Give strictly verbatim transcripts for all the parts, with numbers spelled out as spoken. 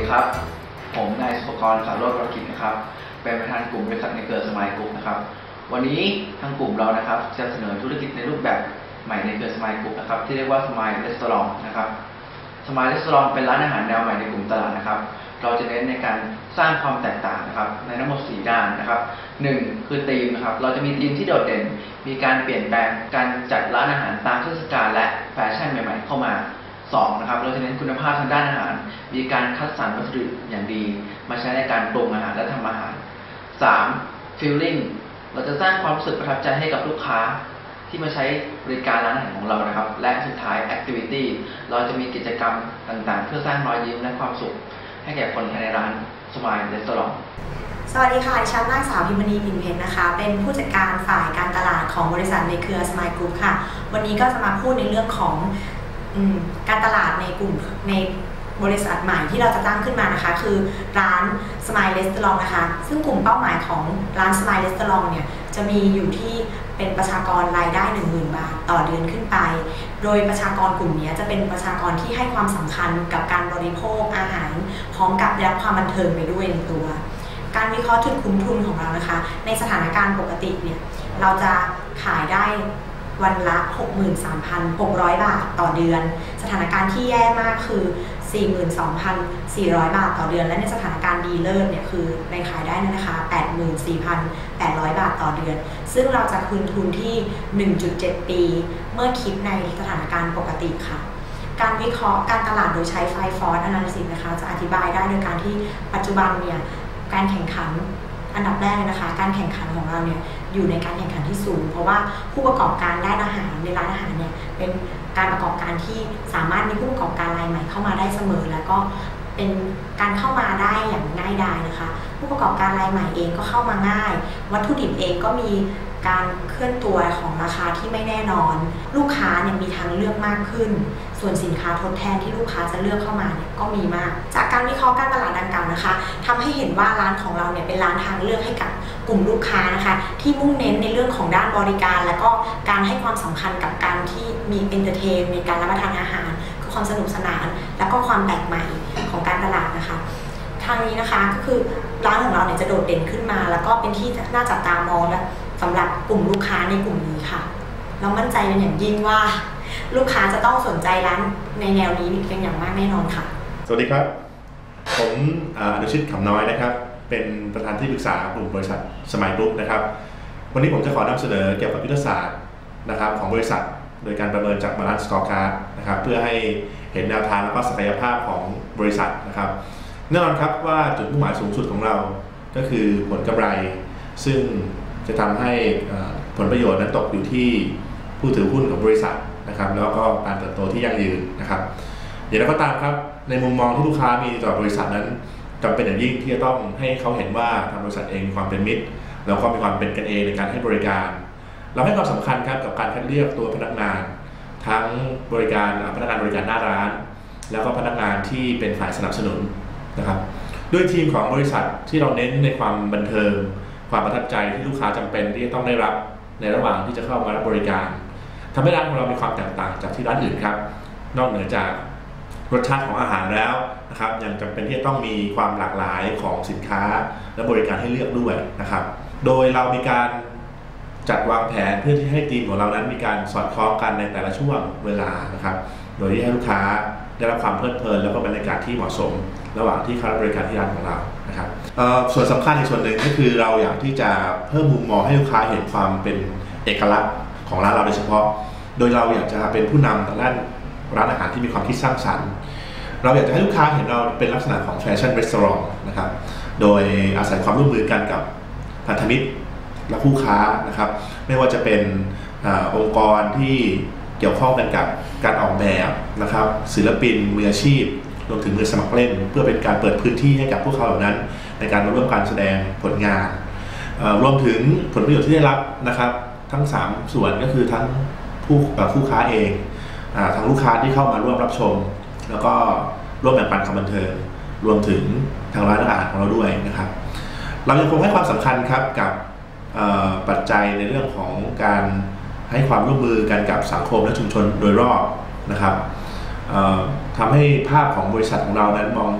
วัสดีครับผมนายสุภกร สารโรจน์ วรกิจนะครับเป็นประธานกลุ่มบริษัทในเครือสมายกรุ๊ปนะครับวันนี้ทางกลุ่มเรานะครับจะเสนอธุรกิจในรูปแบบใหม่ในเครือสมายกรุ๊ปนะครับที่เรียกว่าสมายรีสอร์ทนะครับสมายรีสอร์ทเป็นร้านอาหารแนวใหม่ในกลุ่มตลาดนะครับเราจะเน้นในการสร้างความแตกต่างนะครับในทั้งหมดสี่ด้านนะครับหนึ่งคือธีมนะครับเราจะมีธีมที่โดดเด่นมีการเปลี่ยนแปลงการจัดร้านอาหารตามเทศกาลและแฟชั่นใหม่ๆเข้ามาสองนะครับเราจะเน้นคุณภาพทางด้านอาหารมีการคัดสรรวัตถุดิบอย่างดีมาใช้ในการปรุงอาหารและทำอาหารสาม feeling เราจะสร้างความรู้สึกประทับใจให้กับลูกค้าที่มาใช้บริการร้านอาหารของเรานะครับและสุดท้าย activity เราจะมีกิจกรรมต่างๆเพื่อสร้างรอยยิ้มและความสุขให้แก่คนภายในร้านสมายรีสอร์ทสวัสดีค่ะดิฉันนางสาวพิมณีพิมเพชรนะคะเป็นผู้จัดการฝ่ายการตลาดของบริษัทในเครือสมายกรุ๊ปค่ะวันนี้ก็จะมาพูดในเรื่องของการตลาดในกลุ่มในบริษัทใหม่ที่เราจะตั้งขึ้นมานะคะคือร้าน Smile Restaurant นะคะซึ่งกลุ่มเป้าหมายของร้าน Smile Restaurant เนี่ยจะมีอยู่ที่เป็นประชากรรายได้ หนึ่งหมื่น บาทต่อเดือนขึ้นไปโดยประชากรกลุ่มนี้จะเป็นประชากรที่ให้ความสำคัญกับการบริโภคอาหารพร้อมกับได้รับความบันเทิงไปด้วยในตัวการวิเคราะห์จุดคุ้มทุนของเรานะคะในสถานการณ์ปกติเนี่ยเราจะขายได้วันละ หกหมื่นสามพันหกร้อย บาทต่อเดือนสถานการณ์ที่แย่มากคือ สี่หมื่นสองพันสี่ร้อย บาทต่อเดือนและในสถานการณ์ดีเลิศเนี่ยคือในขายได้นะคะ แปดหมื่นสี่พันแปดร้อย บาทต่อเดือนซึ่งเราจะคืนทุนที่ หนึ่งจุดเจ็ด ปีเมื่อคิดในสถานการณ์ปกติค่ะการวิเคราะห์การตลาดโดยใช้ไฟฟอร์สแอนาลิซิสนะคะจะอธิบายได้โดยการที่ปัจจุบันเนี่ยการแข่งขันอันดับแรกเลยนะคะการแข่งขันของเราเนี่ยอยู่ในการแข่งขันที่สูงเพราะว่าผู้ประกอบการด้านอาหารในร้านอาหารเนี่ยเป็นการประกอบการที่สามารถมีผู้ประกอบการรายใหม่เข้ามาได้เสมอแล้วก็เป็นการเข้ามาได้อย่างง่ายดายนะคะผู้ประกอบการรายใหม่เองก็เข้ามาง่ายวัตถุดิบเองก็มีการเคลื่อนตัวของราคาที่ไม่แน่นอนลูกค้าเนี่ยมีทางเลือกมากขึ้นส่วนสินค้าทดแทนที่ลูกค้าจะเลือกเข้ามาเนี่ยก็มีมากจากการวิเคราะห์การตลาดดังกล่าวนะคะทำให้เห็นว่าร้านของเราเนี่ยเป็นร้านทางเลือกให้กับกลุ่มลูกค้านะคะที่มุ่งเน้นในเรื่องของด้านบริการและก็การให้ความสำคัญกับการที่มีเอนเตอร์เทนในการรับประทานอาหารคือความสนุกสนานและก็ความแปลกใหม่ของการตลาดนะคะทางนี้นะคะก็คือร้านของเราเนี่ยจะโดดเด่นขึ้นมาแล้วก็เป็นที่น่าจับตามองและสำหรับกลุ่มลูกค้าในกลุ่มนี้ค่ะเรามั่นใจเป็นอย่างยิ่งว่าลูกค้าจะต้องสนใจร้านในแนวนี้เป็นอย่างมากแน่นอนค่ะสวัสดีครับผมอนุชิตขำน้อยนะครับเป็นประธานที่ปรึกษากลุ่มบริษัทสมายกรุ๊ปนะครับวันนี้ผมจะขอนำเสนอเกี่ยวกับยุทธศาสตร์นะครับของบริษัทโดยการประเมินจาก Balance Scorecard นะครับเพื่อให้เห็นแนวทางและก็ศักยภาพของบริษัทนะครับแน่นอนครับว่าจุดมุ่งหมายสูงสุดของเราก็คือผลกำไรซึ่งจะทำให้ผลประโยชน์นั้นตกอยู่ที่ผู้ถือหุ้นของบริษัทนะครับแล้วก็การเติบโตที่ยั่งยืนนะครับอย่างไรก็ตามครับในมุมมองที่ลูกค้ามีต่อบริษัทนั้นจำเป็นอย่างยิ่งที่จะต้องให้เขาเห็นว่าทางบริษัทเองมีความเป็นมิตรแล้วก็มีความเป็นกันเองในการให้บริการเราให้ความสำคัญครับกับการคัดเลือกตัวพนักงานทั้งบริการพนักงานบริการหน้าร้านแล้วก็พนักงานที่เป็นฝ่ายสนับสนุนนะครับด้วยทีมของบริษัทที่เราเน้นในความบันเทิงความประทับใจที่ลูกค้าจำเป็นที่จะต้องได้รับในระหว่างที่จะเข้ามารับบริการทำให้ร้านของเรามีความแตกต่างจากที่ร้านอื่นครับนอกเหนือจากรสชาติของอาหารแล้วนะครับยังจำเป็นที่จะต้องมีความหลากหลายของสินค้าและบริการให้เลือกด้วยนะครับโดยเรามีการจัดวางแผนเพื่อที่ให้ทีมของเรานั้นมีการสอดคล้องกันในแต่ละช่วงเวลานะครับโดยที่ให้ลูกค้าได้รับความเพลิดเพลินแล้วก็บรรยากาศที่เหมาะสมระหว่างที่เข้ารับบริการที่ร้านของเรานะครับส่วนสำคัญในส่วนหนึ่งก็คือเราอยากที่จะเพิ่มมุมมองให้ลูกค้าเห็นความเป็นเอกลักษณ์ของร้านเราโดยเฉพาะโดยเราอยากจะเป็นผู้นำทางด้านร้านอาหารที่มีความคิดสร้างสรรค์เราอยากจะให้ลูกค้าเห็นเราเป็นลักษณะของแฟชั่นรีสอร์ทนะครับโดยอาศัยความร่วมมือกันกับพันธมิตรและคู่ค้านะครับไม่ว่าจะเป็นอองค์กรที่เกี่ยวข้องกันกับการออกแบบนะครับศิลปินมืออาชีพรวมถึงมือสมัครเล่นเพื่อเป็นการเปิดพื้นที่ให้กับพวกเขาเหล่านั้นในการมาร่วมการแสดงผลงานรวมถึงผลประโยชน์ที่ได้รับนะครับทั้งสามส่วนก็คือทั้งผู้ผู้ค้าเองทางลูกค้าที่เข้ามาร่วมรับชมแล้วก็ร่วมแบ่งปันความบันเทิงรวมถึงทางร้านอาหารของเราด้วยนะครับเรายังคงให้ความสำคัญครับกับปัจจัยในเรื่องของการให้ความร่วมมือกันกับสังคมและชุมชนโดยรอบนะครับทำให้ภาพของบริษัทของเรานั้นมอง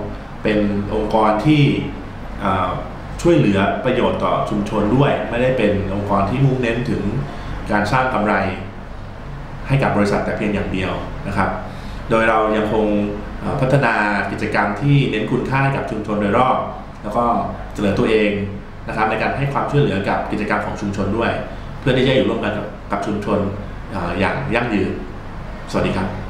เป็นองค์กรที่ช่วยเหลือประโยชน์ต่อชุมชนด้วยไม่ได้เป็นองค์กรที่มุ่งเน้นถึงการสร้างกำไรให้กับบริษัทแต่เพียงอย่างเดียวนะครับโดยเรายังคงพัฒนากิจกรรมที่เน้นคุณค่าให้กับชุมชนโดยรอบแล้วก็เสนอตัวเองนะครับในการให้ความช่วยเหลือกับกิจกรรมของชุมชนด้วยเพื่อที่จะอยู่ร่วมกันกับชุมชนอย่างยั่งยืนสวัสดีครับ